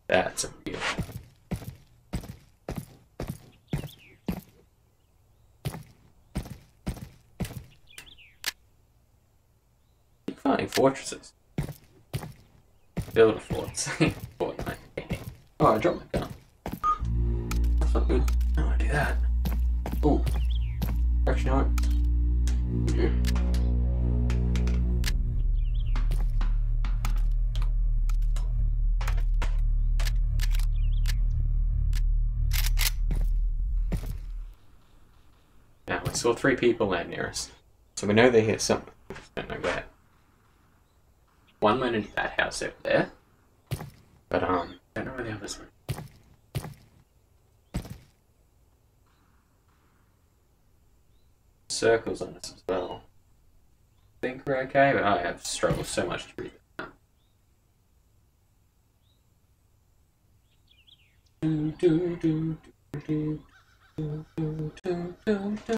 That's a real. Keep finding fortresses. Build a fort. Fortnite. Oh, I dropped my gun. That's not good. I don't want to do that. Oh. Actually, no. Yeah. Now, we saw 3 people land near us. So we know they hit something. Don't know where. One went into that house over there. But, don't know where the others went. Circles on us as well. I think we're okay, but I have struggled so much to breathe it now.